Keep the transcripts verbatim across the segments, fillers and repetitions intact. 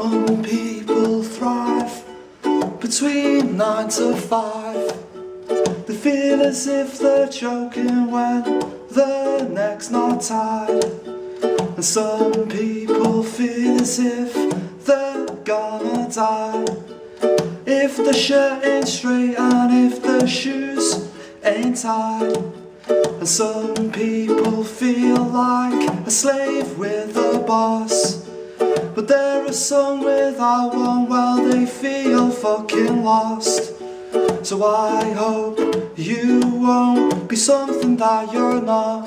Some people thrive between nine to five. They feel as if they're choking when their neck's not tied. And some people feel as if they're gonna die if the shirt ain't straight and if the shoes ain't tied. And some people feel like a slave with a boss, but there are some without one, well, they feel fucking lost. So I hope you won't be something that you're not.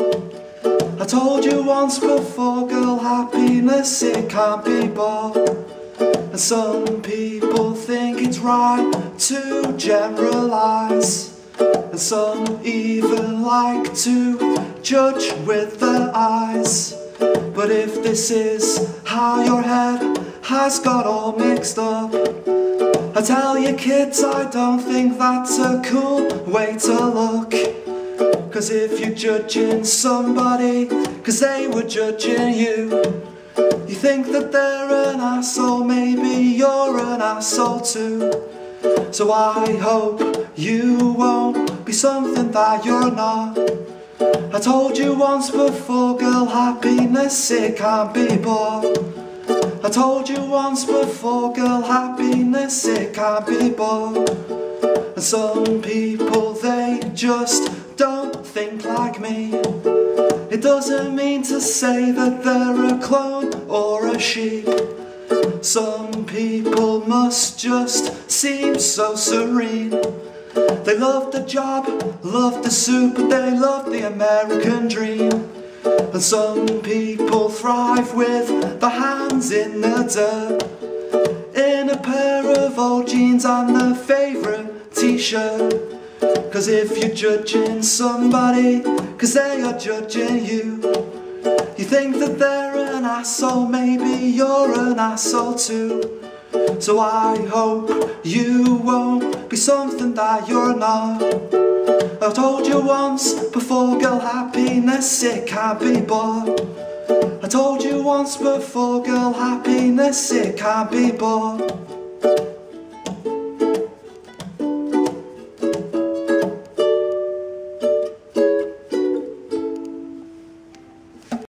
I told you once before, girl, happiness, it can't be bought. And some people think it's right to generalize, and some even like to judge with their eyes. But if this is how your head has got all mixed up, I tell you kids, I don't think that's a cool way to look. Cause if you're judging somebody cause they were judging you, you think that they're an asshole, maybe you're an asshole too. So I hope you won't be something that you're not. I told you once before, girl, happiness, it can't be bought. I told you once before, girl, happiness, it can't be bought. And some people, they just don't think like me. It doesn't mean to say that they're a clone or a sheep. Some people must just seem so serene. They love the job, love the suit, but they love the American dream. And some people thrive with their hands in the dirt, in a pair of old jeans and their favourite t-shirt. Cause if you're judging somebody cause they are judging you, you think that they're an asshole, maybe you're an asshole too. So I hope you won't be something that you're not. I told you once before, girl, happiness, it can't be bought. I told you once before, girl, happiness, it can't be bought.